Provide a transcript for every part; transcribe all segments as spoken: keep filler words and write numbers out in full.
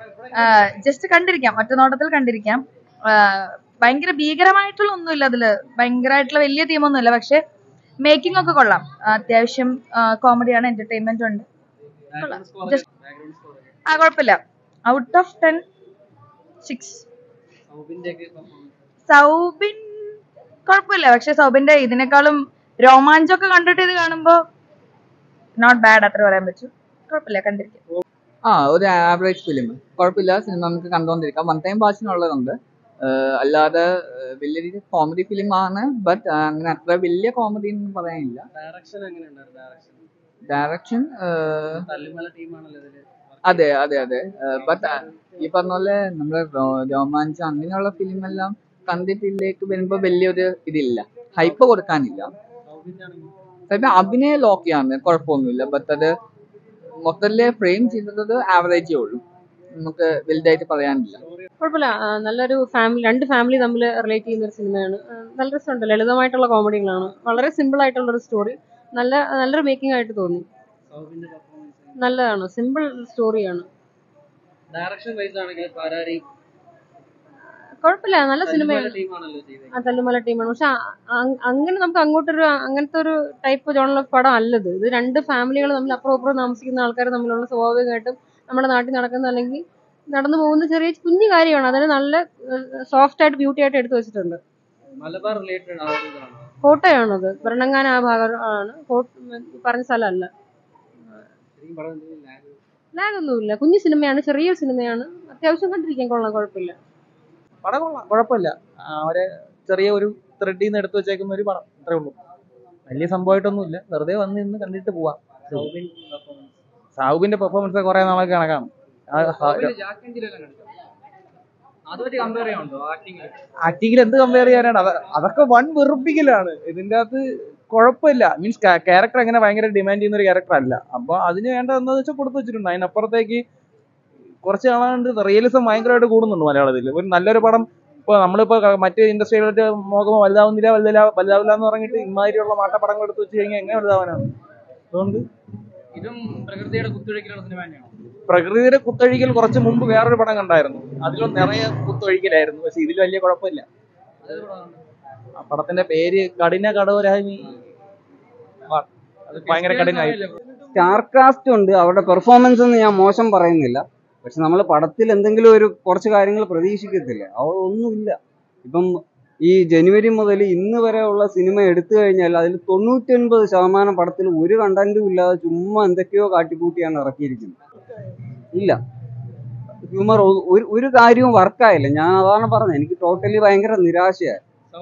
Just കണ്ടിരിക്കാം, ഒറ്റ നോട്ടത്തിൽ കണ്ടിരിക്കാം. ഭയങ്കര ഭീകരമായിട്ടുള്ള ഒന്നുമില്ല അതില്, ഭയങ്കരമായിട്ടുള്ള വലിയ തീമൊന്നുമില്ല. പക്ഷെ മേക്കിംഗ് ഒക്കെ കൊള്ളാം, അത്യാവശ്യം കോമഡിയാണ്, എന്റർടൈൻമെന്റ് ഉണ്ട്. ആ കുഴപ്പമില്ല. Out of ten six. Soubin കുഴപ്പമില്ല, പക്ഷെ സൗബിന്റെ ഇതിനേക്കാളും രോമാഞ്ചൊക്കെ കണ്ടിട്ട് ഇത് കാണുമ്പോ നോട്ട് ബാഡ് അത്ര പറയാൻ പറ്റും. കുഴപ്പമില്ല, കണ്ടിരിക്കാം. ആ ഒരു ആവറേജ് ഫിലിം, കുഴപ്പമില്ല. സിനിമ നമുക്ക് കണ്ടുകൊണ്ടിരിക്കാം. One time വാച്ചിനുള്ളതുണ്ട്. അല്ലാതെ വലിയ രീതിയിൽ കോമഡി ഫിലിം ആണ്, ബട്ട് അങ്ങനെ അത്ര വലിയ കോമഡി ഒന്നും പറയാനില്ല. ഡയറക്ഷൻ അതെ അതെ അതെ ബട്ട് ഈ പറഞ്ഞ പോലെ നമ്മള് രോമാഞ്ചം അങ്ങനെയുള്ള ഫിലിം എല്ലാം കണ്ടിട്ടിലേക്ക് വരുമ്പോ വലിയൊരു ഇതില്ല, ഹൈപ്പ് കൊടുക്കാനില്ല. ചിലപ്പോ അഭിനയ ലോക്കിയാണ്, കുഴപ്പമൊന്നുമില്ല. ബട്ട് അത് മൊത്തത്തില് ഫ്രെയിം ചെയ്തത് ആവറേജേ ഉള്ളൂ, നമുക്ക് വലുതായിട്ട് പറയാനില്ല. കുഴപ്പമില്ല, നല്ലൊരു ഫാമിലി, രണ്ട് ഫാമിലി തമ്മിൽ റിലേറ്റ് ചെയ്യുന്ന ഒരു സിനിമയാണ്. നല്ല രസമുണ്ട്, ലളിതമായിട്ടുള്ള കോമഡികളാണ്, വളരെ സിമ്പിൾ ആയിട്ടുള്ള ഒരു സ്റ്റോറി, നല്ല നല്ലൊരു മേക്കിംഗ് ആയിട്ട് തോന്നി. നല്ലതാണ്, സിമ്പിൾ സ്റ്റോറിയാണ്. കുഴപ്പമില്ല, നല്ല സിനിമയാണ്. ആ തല്ലുമല ടീമാണ്. പക്ഷെ അങ്ങനെ നമുക്ക് അങ്ങോട്ടൊരു അങ്ങനത്തെ ഒരു ടൈപ്പ് ജോണൽ ഓഫ് പടം അല്ലത്. ഇത് രണ്ട് ഫാമിലികൾ തമ്മിൽ അപ്പുറം അപ്പുറം താമസിക്കുന്ന ആൾക്കാർ തമ്മിലുള്ള സ്വാഭാവികമായിട്ടും നമ്മുടെ നാട്ടിൽ നടക്കുന്ന അല്ലെങ്കിൽ നടന്നു പോകുന്ന ചെറിയ കുഞ്ഞു കാര്യമാണ്. അതിന് നല്ല സോഫ്റ്റ് ആയിട്ട് ബ്യൂട്ടി ആയിട്ട് എടുത്തു വെച്ചിട്ടുണ്ട്. കോട്ടയാണത്, ഭരണങ്ങാന ആ ഭാഗം ആണ്, പറഞ്ഞ സ്ഥലമല്ല. ലാഗ് ഒന്നുമില്ല, കുഞ്ഞു സിനിമയാണ്, ചെറിയൊരു സിനിമയാണ്, അത്യാവശ്യം കണ്ടിരിക്കാൻ കൊള്ളാം, കുഴപ്പമില്ല. പടം കൊള്ളാം, കുഴപ്പമില്ല. അവരെ ചെറിയ ഒരു ത്രെഡിൽ നിന്ന് എടുത്തു വെച്ചേക്കുന്ന ഒരു പടം, അത്രേ ഉള്ളൂ. വലിയ സംഭവമായിട്ടൊന്നുമില്ല, വെറുതെ വന്ന് ഇന്ന് കണ്ടിട്ട് പോവാം. സാഹുബിന്റെ പെർഫോമൻസ് കുറെ നാളൊക്കെ കണക്കാണ്. ആക്ടിങ്ങിൽ എന്ത് കമ്പയർ ചെയ്യാനാണ്? അതൊക്കെ വൺ വെറുപ്പിക്കലാണ്. ഇതിന്റെ അകത്ത് കുഴപ്പമില്ല, മീൻസ് ക്യാരക്ടർ അങ്ങനെ ഭയങ്കര ഡിമാൻഡ് ചെയ്യുന്ന ഒരു ക്യാരക്ടർ അല്ല. അപ്പൊ അതിന് വേണ്ട എന്താന്ന് വെച്ചാൽ കൊടുത്തു വെച്ചിട്ടുണ്ട്. അതിനപ്പുറത്തേക്ക് കുറച്ച് നാളുകൊണ്ട് റിയലിസം ഭയങ്കരമായിട്ട് കൂടുന്നുണ്ട് മലയാളത്തിൽ. ഒരു നല്ലൊരു പടം ഇപ്പൊ നമ്മളിപ്പോ മറ്റ് ഇൻഡസ്ട്രിയിലായിട്ട് നോക്കുമ്പോൾ വലുതാവുന്നില്ല വലുതില്ല വലുതാവില്ല എന്ന് പറഞ്ഞിട്ട് ഇമാതിരിയുള്ള മാട്ടപ്പടങ്ങൾ എടുത്ത് വെച്ച് കഴിഞ്ഞാൽ എങ്ങനെ വലുതാവാനാണ്? അതുകൊണ്ട് ഇതും പ്രകൃതിയുടെ കുത്തൊഴുക്കിലുള്ള സിനിമ തന്നെയാണ്. പ്രകൃതിയുടെ കുത്തൊഴുക്കിൽ കുറച്ച് മുമ്പ് വേറൊരു പടം കണ്ടായിരുന്നു, അതിലും നിറയെ കുത്തൊഴുക്കിലായിരുന്നു. പക്ഷെ ഇതിൽ വലിയ കുഴപ്പമില്ല. ആ പടത്തിന്റെ പേര് കഠിന കടോരായി, ഭയങ്കര കഠിനമായി. സ്റ്റാർ കാസ്റ്റ് ഉണ്ട്, അവരുടെ പെർഫോമൻസ് ഒന്നും ഞാൻ മോശം പറയുന്നില്ല. പക്ഷെ നമ്മൾ പടത്തിൽ എന്തെങ്കിലും ഒരു കുറച്ച് കാര്യങ്ങൾ പ്രതീക്ഷിക്കത്തില്ല, അതൊന്നുമില്ല. ഇപ്പം ഈ ജനുവരി മുതൽ ഇന്ന് വരെ ഉള്ള സിനിമ എടുത്തു കഴിഞ്ഞാൽ അതിൽ തൊണ്ണൂറ്റി ഒൻപത് ശതമാനം പടത്തിൽ ഒരു കണ്ടന്റും ഇല്ലാതെ ചുമ്മാ എന്തൊക്കെയോ കാട്ടിക്കൂട്ടിയാണ് ഇറക്കിയിരിക്കുന്നത്. ഇല്ല, ഹ്യൂമർ ഒരു ഒരു കാര്യവും വർക്കായില്ല. ഞാൻ അതാണ് പറഞ്ഞത്, എനിക്ക് ടോട്ടലി ഭയങ്കര നിരാശയായി.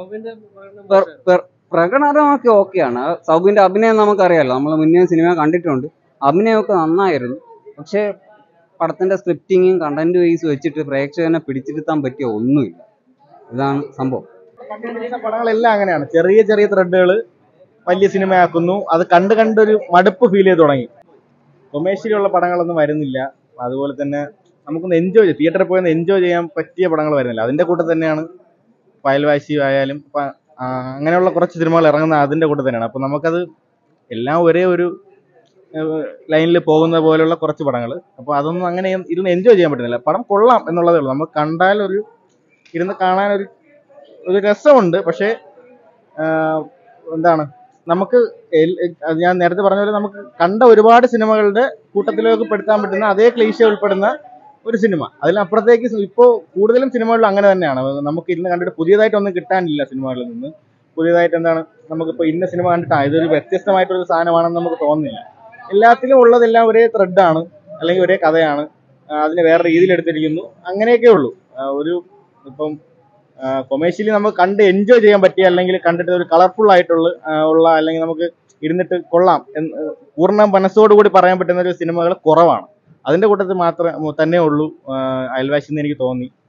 പ്രകടനമൊക്കെ ഓക്കെയാണ്, സൗബിന്റെ അഭിനയം നമുക്കറിയാലോ, നമ്മൾ മുന്നേ സിനിമ കണ്ടിട്ടുണ്ട്, അഭിനയമൊക്കെ നന്നായിരുന്നു. പക്ഷെ പടത്തിന്റെ സ്ക്രിപ്റ്റിങ്ങും കണ്ടന്റ് വൈസ് വെച്ചിട്ട് പ്രേക്ഷകനെ പിടിച്ചിരുത്താൻ പറ്റിയ ഒന്നുമില്ല. ഇതാണ് സംഭവം. പടങ്ങളെല്ലാം അങ്ങനെയാണ്, ചെറിയ ചെറിയ ത്രെഡുകൾ വലിയ സിനിമയാക്കുന്നു. അത് കണ്ട് കണ്ടൊരു മടുപ്പ് ഫീൽ ചെയ്ത് തുടങ്ങി. കൊമേഴ്ഷ്യലുള്ള പടങ്ങളൊന്നും വരുന്നില്ല. അതുപോലെ തന്നെ നമുക്കൊന്ന് എൻജോയ് ചെയ്യാം, തിയേറ്ററിൽ പോയി എൻജോയ് ചെയ്യാൻ പറ്റിയ പടങ്ങൾ വരുന്നില്ല. അതിന്റെ കൂട്ടത്തിൽ തന്നെയാണ് അയൽവാശി ആയാലും അങ്ങനെയുള്ള കുറച്ച് സിനിമകൾ ഇറങ്ങുന്ന അതിന്റെ കൂട്ടത്തിൽ തന്നെയാണ്. അപ്പൊ നമുക്കത് എല്ലാം ഒരേ ഒരു ലൈനിൽ പോകുന്ന പോലെയുള്ള കുറച്ച് പടങ്ങൾ. അപ്പോൾ അതൊന്നും അങ്ങനെ ഇരുന്ന് എൻജോയ് ചെയ്യാൻ പറ്റുന്നില്ല. പടം കൊള്ളാം എന്നുള്ളതേ ഉള്ളൂ, നമുക്ക് കണ്ടാൽ ഒരു ഇരുന്ന് കാണാനൊരു ഒരു രസമുണ്ട്. പക്ഷേ എന്താണ്, നമുക്ക് ഞാൻ നേരത്തെ പറഞ്ഞ പോലെ നമുക്ക് കണ്ട ഒരുപാട് സിനിമകളുടെ കൂട്ടത്തിലേക്ക് പെടുത്താൻ പറ്റുന്ന അതേ ക്ലീശ ഉൾപ്പെടുന്ന ഒരു സിനിമ. അതിനപ്പുറത്തേക്ക് ഇപ്പോൾ കൂടുതലും സിനിമകളിൽ അങ്ങനെ തന്നെയാണ്. നമുക്ക് ഇരുന്ന് കണ്ടിട്ട് പുതിയതായിട്ടൊന്നും കിട്ടാനില്ല സിനിമകളിൽ നിന്ന്. പുതിയതായിട്ട് എന്താണ് നമുക്കിപ്പോൾ ഇന്ന സിനിമ കണ്ടിട്ട് ഇതൊരു വ്യത്യസ്തമായിട്ടൊരു സാധനമാണെന്ന് നമുക്ക് തോന്നുന്നില്ല. എല്ലാത്തിലും ഉള്ളതെല്ലാം ഒരേ ത്രെഡാണ്, അല്ലെങ്കിൽ ഒരേ കഥയാണ്, അതിന് വേറെ രീതിയിൽ എടുത്തിരിക്കുന്നു, അങ്ങനെയൊക്കെ ഉള്ളൂ. ഒരു ഇപ്പം കൊമേഴ്ഷ്യലി നമുക്ക് കണ്ട് എൻജോയ് ചെയ്യാൻ പറ്റിയ, അല്ലെങ്കിൽ കണ്ടിട്ട് ഒരു കളർഫുൾ ആയിട്ടുള്ള ഉള്ള അല്ലെങ്കിൽ നമുക്ക് ഇരുന്നിട്ട് കൊള്ളാം എന്ന് പൂർണ്ണ മനസ്സോടുകൂടി പറയാൻ പറ്റുന്ന ഒരു സിനിമകൾ കുറവാണ്. അതിന്റെ കൂട്ടത്തിൽ മാത്രമേ തന്നെ ഉള്ളൂ അയൽവാശി എന്ന് എനിക്ക് തോന്നി.